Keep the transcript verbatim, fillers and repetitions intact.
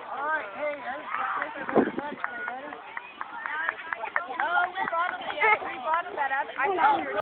Alright, hey, ready? Oh, we brought him, yeah, we brought him that up. I know.